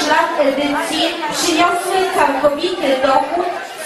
lat edycji przyniosły całkowity dochód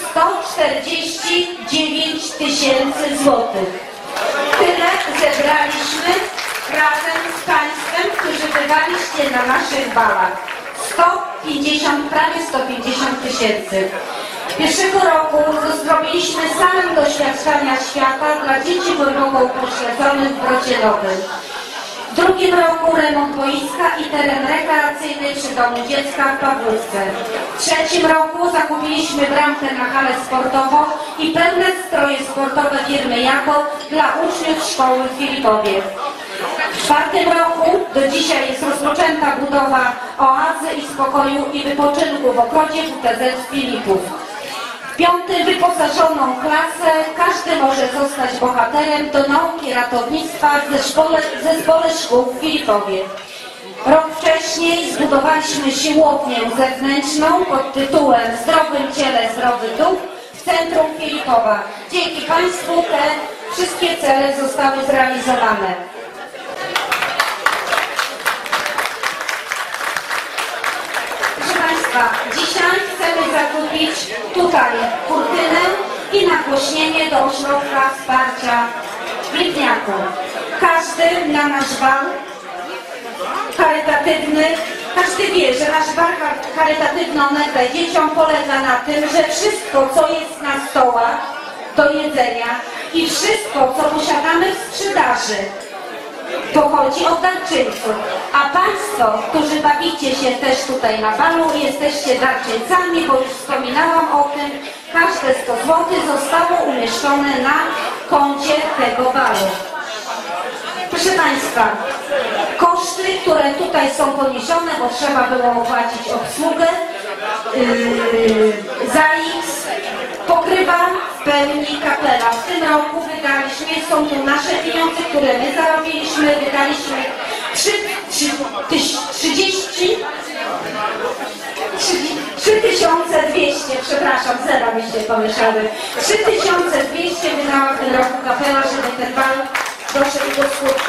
149 000 złotych. Tyle zebraliśmy razem z Państwem, którzy bywaliście na naszych balach. Prawie 150 000. Pierwszego roku zrobiliśmy samym doświadczenia świata dla dzieci wojnowo upośledzonych w Brodzie Nowym. W drugim roku remont boiska i teren rekreacyjny przy Domu Dziecka w Pawłówce. W trzecim roku zakupiliśmy bramkę na halę sportową i pełne stroje sportowe firmy Jako dla uczniów szkoły w Filipowie. W czwartym roku do dzisiaj jest rozpoczęta budowa oazy i spokoju i wypoczynku w ogrodzie WTZ Filipów. W piątym wyposażoną klasę każdy może zostać bohaterem do nauki ratownictwa w zespole szkół w Filipowie. Rok wcześniej zbudowaliśmy siłownię zewnętrzną pod tytułem Zdrowym ciele, zdrowy duch w centrum Filipowa. Dzięki Państwu te wszystkie cele zostały zrealizowane. Dzisiaj chcemy zakupić tutaj kurtynę i nagłośnienie do ośrodka wsparcia w Lipniaku. Każdy na nasz bal charytatywny, każdy wie, że nasz bal charytatywny Onegdaj dzieciom polega na tym, że wszystko, co jest na stołach do jedzenia i wszystko, co posiadamy w sprzedaży, pochodzi od darczyńców, a Państwo, którzy bawicie się też tutaj na balu, jesteście darczyńcami, bo już wspominałam o tym, każde 100 zł zostało umieszczone na koncie tego balu. Proszę Państwa, koszty, które tutaj są poniesione, bo trzeba było opłacić obsługę, za X pokrywa w pełni kapela. W tym roku wydaliśmy, są tu nasze pieniądze, które my zarobiliśmy, wydaliśmy 3200, przepraszam, zera mi się pomieszały. 3200 wydała w tym roku kapela, żeby ten bal doszedł do skutku.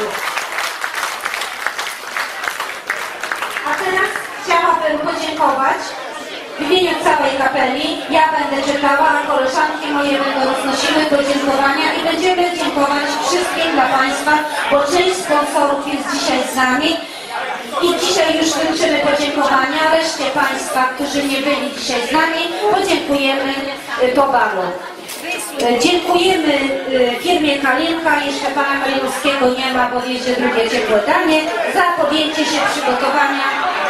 A teraz chciałabym podziękować w imieniu całej kapeli. Ja będę czytała, a koleżanki moje będą roznosiły podziękowania i będziemy dziękować wszystkim dla Państwa, bo część sponsorów jest dzisiaj z nami i dzisiaj już kończymy podziękowania. Reszcie Państwa, którzy nie byli dzisiaj z nami, podziękujemy po balu. Dziękujemy firmie Kalinka, jeszcze Pana Kalinowskiego nie ma, bo wiezie drugie ciepłe danie, za podjęcie się przygotowania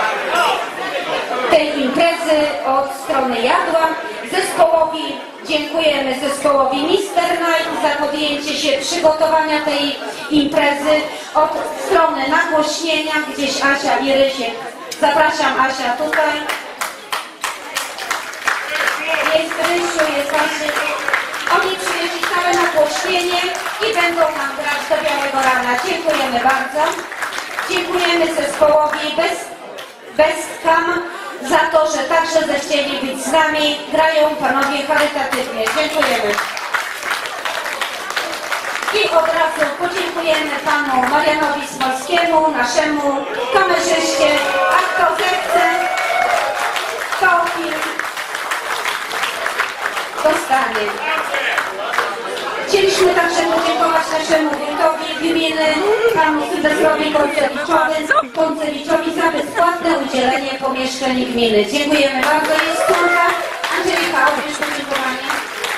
tej imprezy od strony Jadła. Zespołowi dziękujemy zespołowi Mister Night za podjęcie się przygotowania tej imprezy od strony nagłośnienia, gdzieś Asia i Rysiek. Zapraszam Asia tutaj. Jest Rysiu, jest Asia. Oni przyjeżdżali całe nagłośnienie i będą nam grać do białego rana. Dziękujemy bardzo. Dziękujemy zespołowi Bestkam za to, że także zechcieli być z nami. Grają panowie charytatywnie. Dziękujemy. I od razu podziękujemy panu Marianowi Smolskiemu, naszemu kamerzyście, a kto zechce, to film dostanie. Chcieliśmy także podziękować naszemu wójtowi gminy, panu Sylwestrowi Koncewiczowi za bezpłatne udzielenie pomieszczeń gminy. Dziękujemy bardzo. Jest córka Angelika, odbierz podziękowania.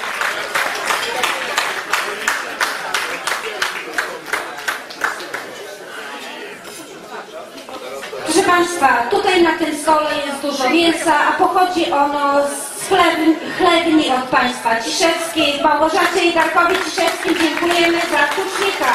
Proszę Państwa, tutaj na tym stole jest dużo mięsa, a pochodzi ono z chlebni od Państwa Ciszewskiej, Małgorzacie i Darkowi Ciszewskim dziękujemy za tucznika.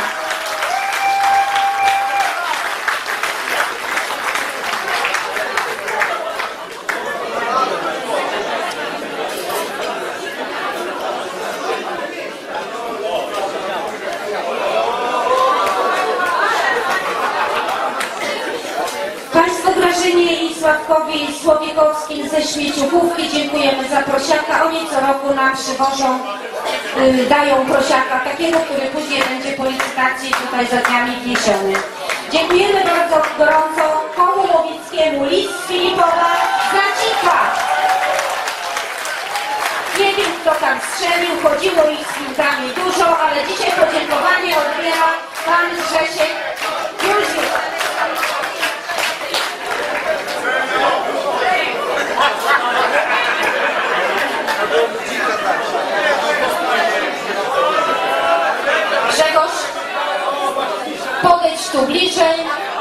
Grażynie i Sławkowi Słowiekowskim ze Śmieciuchówki dziękujemy za prosiaka. Oni co roku nam przywożą, dają prosiaka takiego, który później będzie po licytacji tutaj za dniami wniesiony. Dziękujemy bardzo gorąco kołu łowieckiemu Lis z Filipowa Przychodziło ich z piłkami dużo, ale dzisiaj podziękowanie odbiera pan Grzesiek Józef. Grzegorz, podejdź tu bliżej.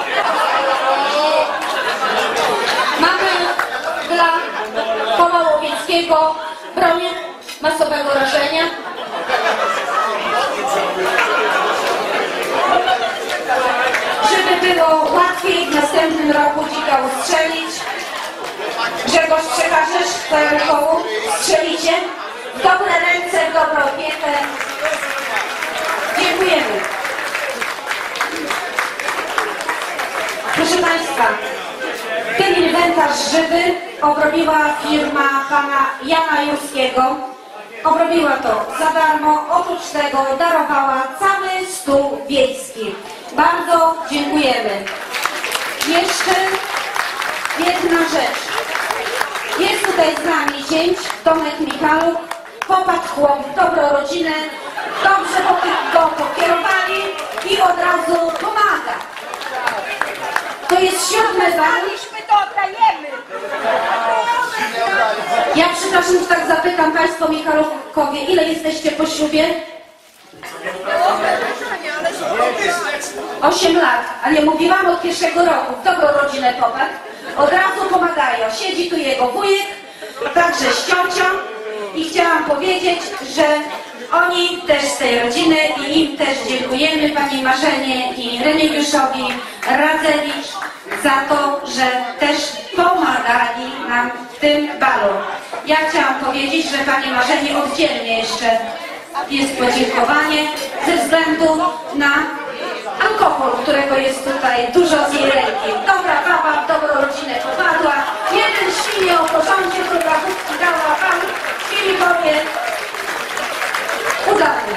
Mamy dla Koła Łowieckiego broń masowego rażenia. Żeby było łatwiej w następnym roku dzika ustrzelić. Grzegorz, przekażesz swojemu kołu? Strzelicie? W dobre ręce, w dobrą opiekę. Dziękujemy. Proszę Państwa, ten inwentarz żywy obrobiła firma pana Jana Jurskiego. Obrobiła to za darmo, oprócz tego darowała cały stół wiejski. Bardzo dziękujemy. Jeszcze jedna rzecz. Jest tutaj z nami zięć, Tomek Michaluk, popatrz chłop w dobrą rodzinę, dobrze go pokierowali i od razu pomaga. To jest 7. bal. To oddajemy. Ja przepraszam, że tak zapytam Państwo Michalukowie, ile jesteście po ślubie? 8 lat, ale mówiłam od pierwszego roku, w dobrą rodzinę popatrz. Od razu pomagają. Siedzi tu jego wujek, także z ciocią i chciałam powiedzieć, że oni też z tej rodziny i im też dziękujemy, pani Marzenie i Remigiuszowi Radzewicz za to, że też pomagali nam w tym balu. Ja chciałam powiedzieć, że pani Marzenie oddzielnie jeszcze jest podziękowanie ze względu na alkohol, którego jest tutaj dużo z jej ręki. Dobra baba w dobrą rodzinę popadła. Jeden świnie o porządku, druga wódki dała pan Filipowie udatny.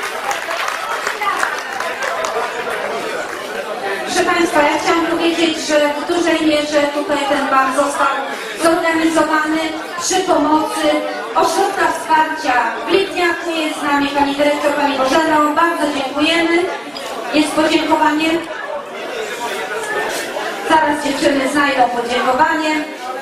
Proszę Państwa, ja chciałam powiedzieć, że w dużej mierze tutaj ten bal został zorganizowany przy pomocy Ośrodka Wsparcia w Lipniaku. Jest z nami pani dyrektor, pani Bożena. Bardzo dziękujemy. Jest podziękowanie. Zaraz dziewczyny znajdą podziękowanie.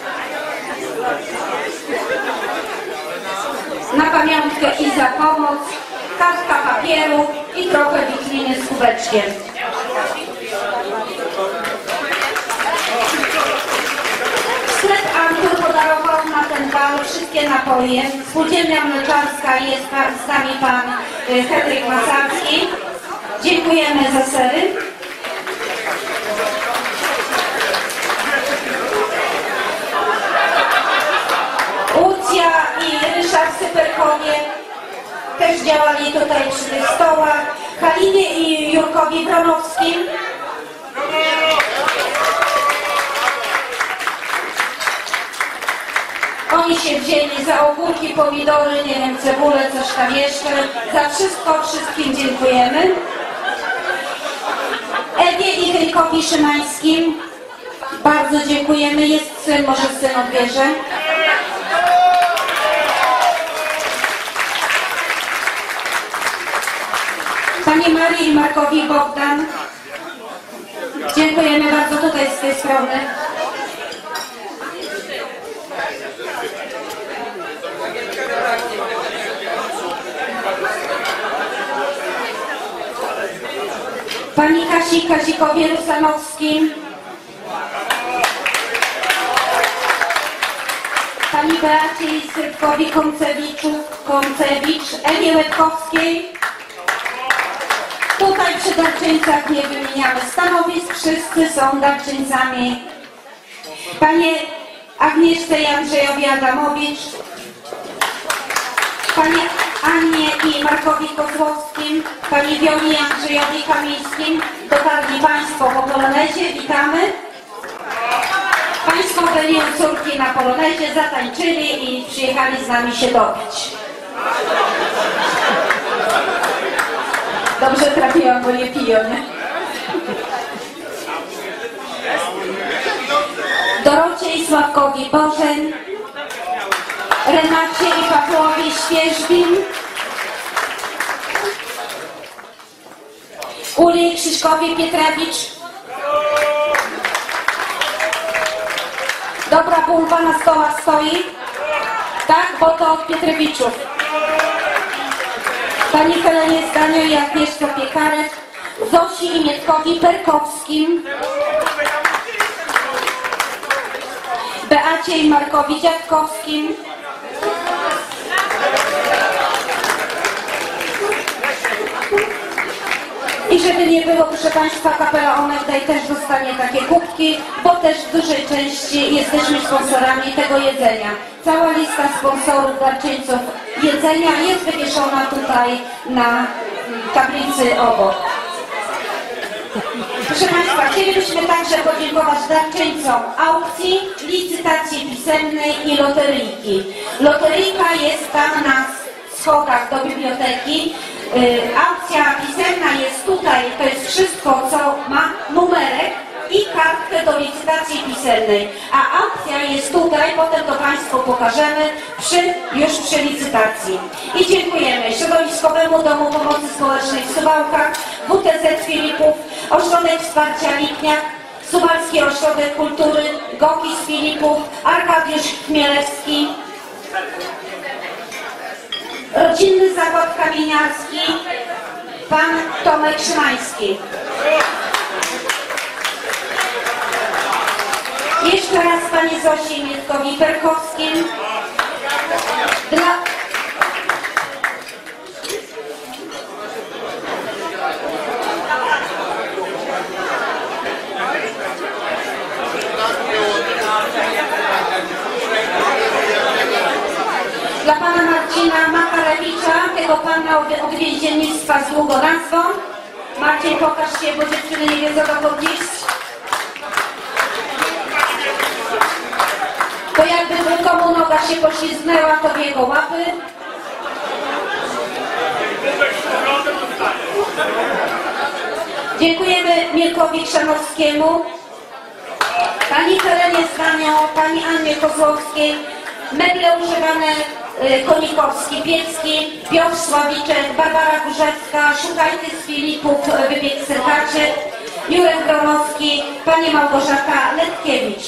Na pamiątkę i za pomoc, kartka papieru i trochę wikliny z kubeczkiem. Sklep Antur podarował na ten bal wszystkie napoje. Spółdzielnia Mleczarska, jest z nami pan Henryk Masarski. Dziękujemy za sery. Łucja i Ryszard Syperkowie też działali tutaj przy tych stołach. Halinie i Jurkowi Bronowskim. Oni się wzięli za ogórki, pomidory, nie wiem, cebulę, coś tam jeszcze. Za wszystko wszystkim dziękujemy. Ewie i Henrykowi Szymańskim bardzo dziękujemy. Jest syn, może syn odbierze. Pani Marii i Markowi Bogdan. Dziękujemy bardzo tutaj z tej strony. Pani Kasi Kazikowi Rusanowskim. Pani Beacie Syrkowi Koncewicz, Ewie Łetkowskiej. Tutaj przy darczyńcach nie wymieniamy stanowisk, wszyscy są darczyńcami. Panie Agnieszce i Andrzejowi Adamowicz. Pani Annie i Markowi Kozłowskim, pani Wioli i Andrzejowi Kamińskim. Dotarli Państwo po polonezie, witamy. Państwo byli u córki na polonezie, zatańczyli i przyjechali z nami się dobić. Dobrze trafiłam, bo nie piją, nie? Dorocie i Sławkowi Bożeń, Renacie i Pawłowi Świeżbin, Uli Krzyszkowie Pietrewicz. Dobra bulwa na stołach stoi. Tak, bo to od Pietrewiczów. Pani Helenie Zdanio i Agnieszka Piekarek. Zosi i Mietkowi Perkowskim. Beacie i Markowi Dziadkowskim. I żeby nie było, proszę Państwa, kapela Onegdaj też dostanie takie kubki, bo też w dużej części jesteśmy sponsorami tego jedzenia. Cała lista sponsorów, darczyńców jedzenia jest wywieszona tutaj na tablicy obok. Proszę Państwa, chcielibyśmy także podziękować darczyńcom aukcji, licytacji pisemnej i loteryjki. Loteryjka jest tam na schodach do biblioteki. Aukcja pisemna jest tutaj, to jest wszystko, co ma numerek i kartkę do licytacji pisemnej. A aukcja jest tutaj, potem to Państwu pokażemy już przy licytacji. I dziękujemy Środowiskowemu Domu Pomocy Społecznej w Suwałkach, WTZ Filipów, Ośrodek Wsparcia Lipniak, Suwalski Ośrodek Kultury, Gokis Filipów, Arkadiusz Chmielewski, Rodzinny Zakład Kamieniarski, pan Tomek Szymański. Jeszcze raz pani Zosi Mietkowi Perkowskim. Dla pana Marcina Makarewicza, tego pana od więziennictwa z długą nazwą. Marcin, pokaż się, bo dziewczyny nie wiedzą, o co dziś. Bo jakby komu noga się poślizgnęła, to w jego łapy. Dziękujemy Mirkowi Krzanowskiemu, pani Helenie Zdanio, pani Annie Kozłowskiej, meble używane Konikowski, Piecki, Piotr Sławiczek, Barbara Górzewska, Szukajty z Filipów, wybieg Serkacie, Jurek Gromowski, pani Małgorzata Letkiewicz.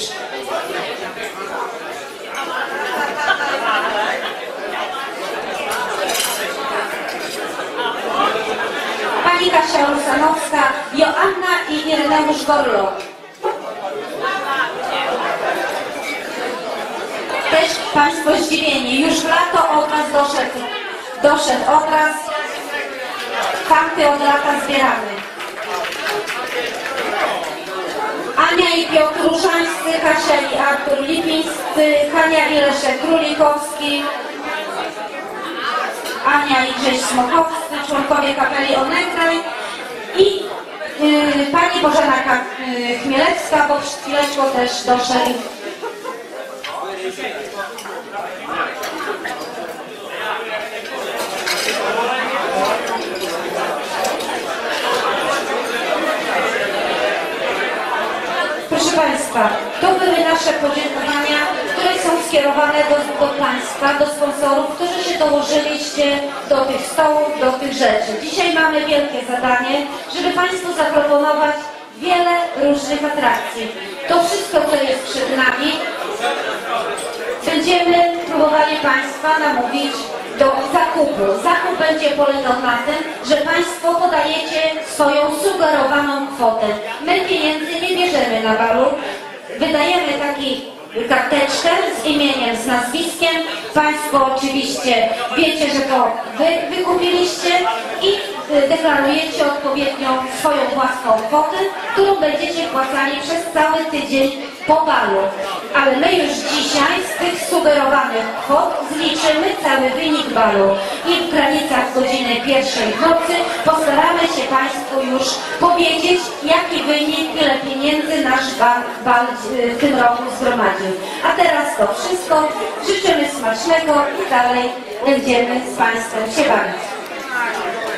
Pani Kasia Rusanowska, Joanna i Ireneusz Gorlo. Też Państwo zdziwieni, już w lato obraz doszedł obraz, tamty od lata zbieramy. Ania i Piotr Różańscy, Kasia i Artur Lipińscy, Hania i Leszek Królikowski, Ania i Grześ Smokowscy, członkowie kapeli Onegdaj i pani Bożena Chmielewska, bo przed chwileczką też doszedł. Proszę Państwa, to były nasze podziękowania, które są skierowane do Państwa, do sponsorów, którzy się dołożyliście do tych stołów, do tych rzeczy. Dzisiaj mamy wielkie zadanie, żeby Państwu zaproponować wiele różnych atrakcji. To wszystko, co jest przed nami, będziemy próbowali Państwa namówić do zakupu. Zakup będzie polegał na tym, że Państwo podajecie swoją sugerowaną kwotę. My pieniędzy nie bierzemy na balu, wydajemy taki karteczkę z imieniem, z nazwiskiem. Państwo oczywiście wiecie, że to Wy wykupiliście i deklarujecie odpowiednią swoją własną kwotę, którą będziecie płacali przez cały tydzień po balu. Ale my już dzisiaj z tych sugerowanych kwot zliczymy cały wynik balu i w granicach godziny 1:00 w nocy postaramy się Państwu już powiedzieć, jaki wynik, ile pieniędzy nasz bal w tym roku zgromadził. A teraz to wszystko. Życzymy smacznego i dalej będziemy z Państwem się bawić.